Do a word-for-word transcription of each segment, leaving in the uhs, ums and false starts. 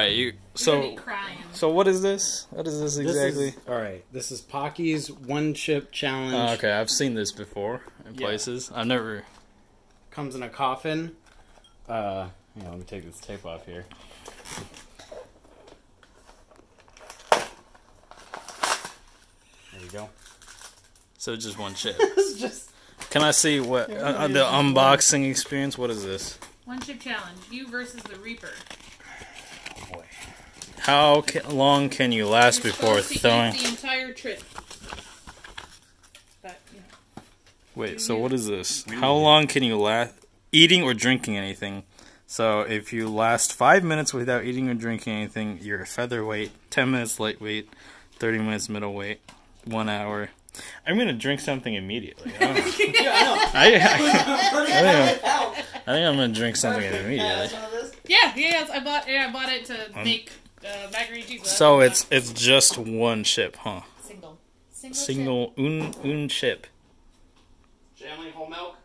right, you. So, so what is this? What is this exactly? This is, all right, this is Paqui's one chip challenge. Oh, okay, I've seen this before in yeah. places. I've never. Comes in a coffin. Uh, yeah, let me take this tape off here. There you go. So just one chip. It's just. Can I see what uh, the unboxing experience? What is this? One chip challenge. You versus the Reaper. Oh boy. How ca long can you last You're before supposed to throwing? eat the entire trip. But, you know. Wait. So what is this? How long can you last eating or drinking anything? So if you last five minutes without eating or drinking anything, you're a featherweight. Ten minutes lightweight. Thirty minutes middleweight. One hour. I'm gonna drink something immediately. I, don't know. Yeah, I know. I, I, I, think I'm, I think I'm gonna drink something immediately. Yeah, yeah, I bought. Yeah, I bought it to make uh, macaroni and cheese. So it's it's just one chip, huh? Single, single, Single chip. un un chip. Family whole milk.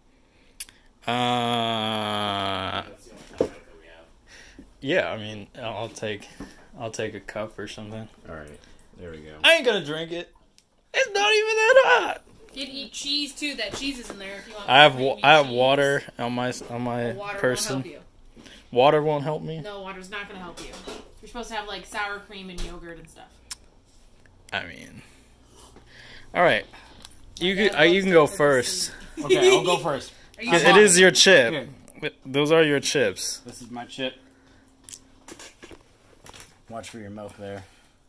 Uh, That's the only kind of milk that we have. yeah. I mean, I'll take I'll take a cup or something. All right, there we go. I ain't gonna drink it. It's not even that hot. You can eat cheese too. That cheese is in there if you want. I have wa I have cheese. water on my on my Well, water person. won't help you. Water won't help me. No, water's not gonna help you. You're supposed to have like sour cream and yogurt and stuff. I mean, all right. You can uh, you can go first. Okay, I'll go first. Are you It is your chip. Here. Those are your chips. This is my chip. Watch for your milk there.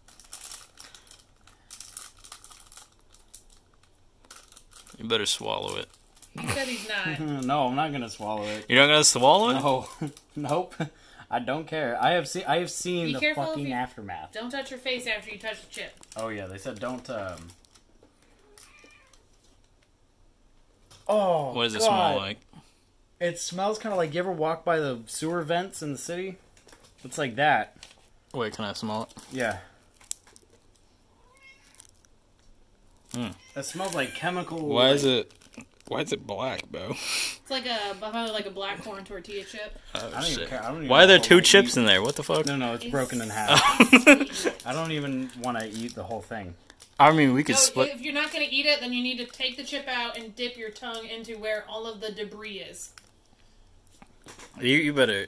You better swallow it. He said he's not. No, I'm not gonna swallow it. You're not gonna swallow it? No, nope. I don't care. I have seen. I have seen Be the careful fucking if you- aftermath. Don't touch your face after you touch the chip. Oh yeah, they said don't. Um... Oh. What does it God. smell like? It smells kind of like you ever walk by the sewer vents in the city. It's like that. Wait, can I smell it? Yeah. Mm. It smells like chemical. Why like... is it? Why is it black, bro? It's like a probably like a black corn tortilla chip. Oh, I don't shit. even care. I don't even Why are there know two what I chips eat. in there? What the fuck? No, no, it's, It's- broken in half. I don't even want to eat the whole thing. I mean, we could So split. if you're not going to eat it, then you need to take the chip out and dip your tongue into where all of the debris is. You you better.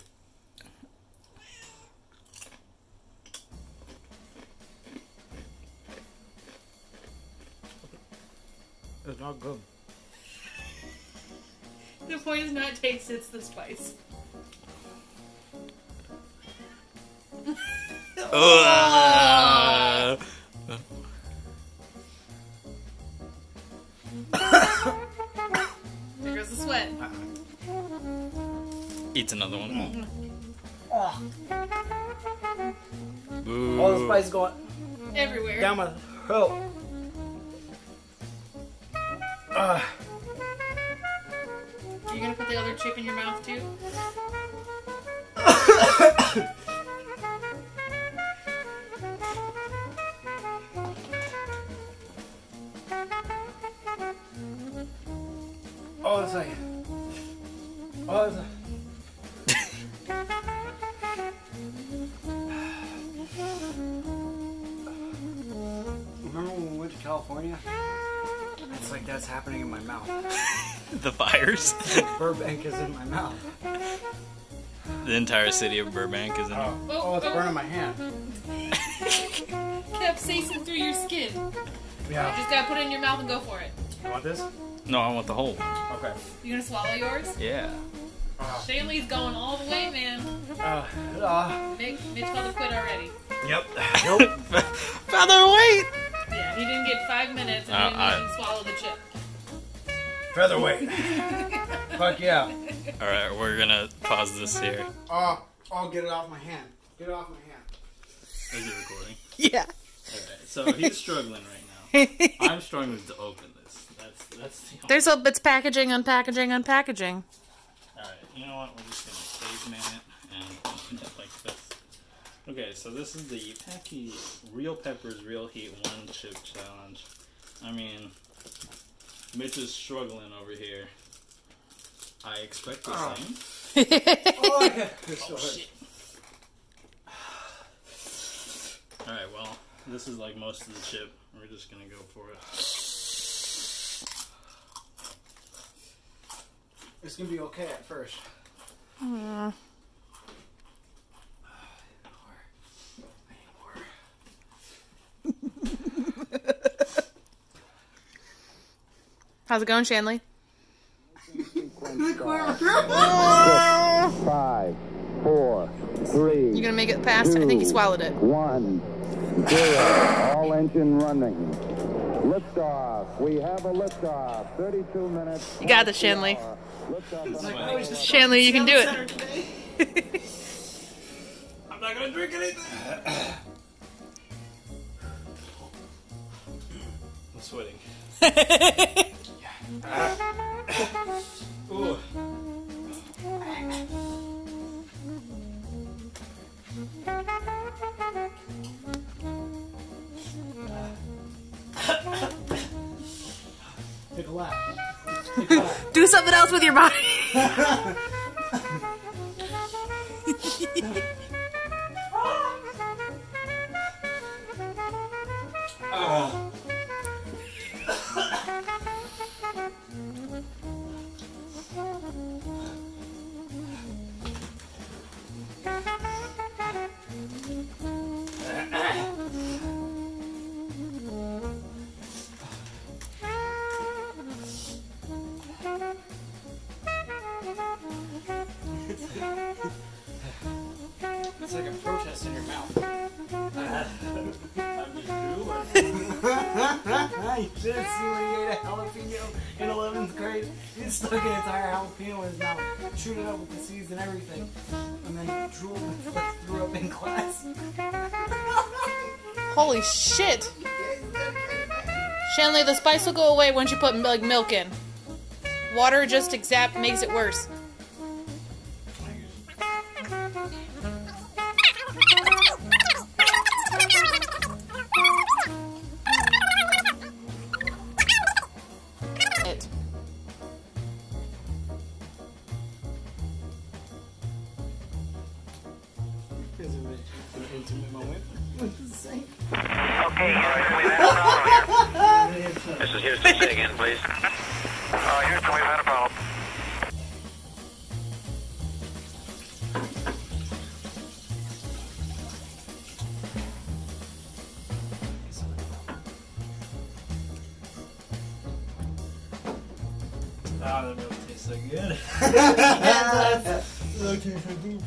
It's not good. The point is not taste, it's the spice. Ugh. There goes the sweat. Eats another one. Oh, Boo. all the spice going Everywhere. down my throat. Ugh. Are you going to put the other chip in your mouth too? Oh, it's like. Oh, it's like. Remember when we went to California? It's like that's happening in my mouth. The fires. Burbank is in my mouth. The entire city of Burbank is in. Oh, oh it's burning my hand. Capsaicin through your skin. You Yeah. just gotta put it in your mouth and go for it. You want this? No, I want the whole one. Okay. You gonna swallow yours? Yeah. Shanley's going all the way, man. Uh, uh, Mitch, Mitch called it quit already. yep. Nope. Featherweight. Yeah, he didn't get five minutes and Uh, he didn't I- even swallow the chip. Featherweight. Fuck yeah. All right, we're gonna pause this here. Oh, oh, get it off my hand. Get it off my hand. Is it recording? Yeah. Alright, so he's struggling right now. I'm struggling to open this. That's that's the only... There's a it's packaging, unpackaging, unpackaging. Alright, you know what? We're just gonna caveman it and open it like this. Okay, so this is the Paqui Real Peppers Real Heat One Chip Challenge. I mean, Mitch is struggling over here. I expect the Oh. same. Oh, yeah. Oh, shit. Alright, well, this is like most of the chip. We're just gonna go for it. It's gonna be okay at first. Mm. How's it going, Shanley? Five, four, three. You gonna make it past? two, I think he swallowed it. One, zero. All engine running. Liftoff. We have a liftoff. Thirty-two minutes. You got this, Shanley. Liftoff. Shanley, you can do it. I'm not gonna drink anything! I'm sweating. Ooh. Take a lap. Take a lap. Do something else with your body. Oh. It's like a protest in your mouth. I'm just drooling. You should have seen when he ate a jalapeno in eleventh grade. He stuck an entire jalapeno in his mouth, chewed it up with the seeds and everything, and then drooled and threw up in class. Holy shit. Shanley, the spice will go away once you put like milk in. Water just exact makes it worse. It. It's an intimate moment. Okay, Houston, we've had a problem here. This is Houston, say again, please. Uh, Houston, we've had a problem. Ah, that milk tastes so good. Milk tastes so good.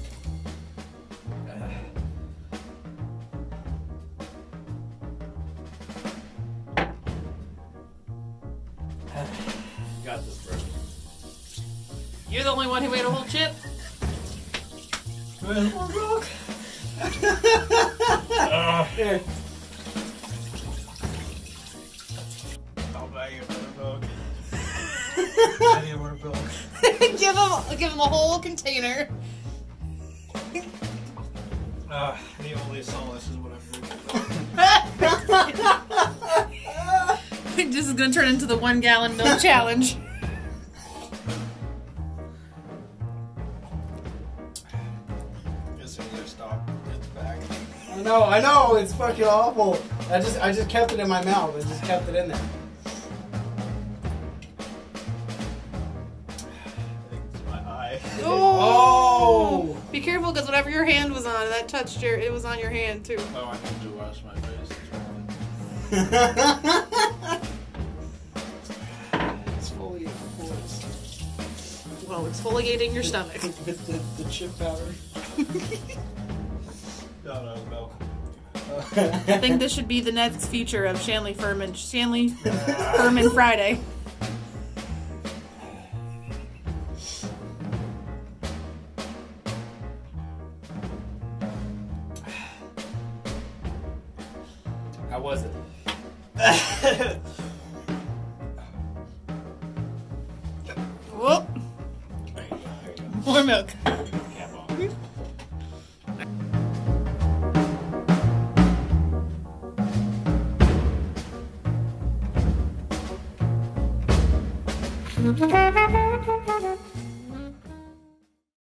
Got this, bro. You're the only one who ate a whole chip? Milk. Here. I'll buy you another milk. I need more milk. give him give him a whole container. Uh, the only solace is what I'm drinking. This is gonna turn into the one gallon milk challenge. As soon as I stop, it's back. I know, I know, it's fucking awful. I just, I just kept it in my mouth. I just kept it in there. I think it's my eye. Oh! Be careful, because whatever your hand was on, that touched your. It was on your hand too. Oh, I need to wash my face. It's fully, fully. Well, exfoliating your stomach. With the, the chip powder. No, no, milk. I think this should be the next feature of Shanley Furman. Shanley Furman Friday. How was it? Whoop. There you go, there you go. More milk. Cap on.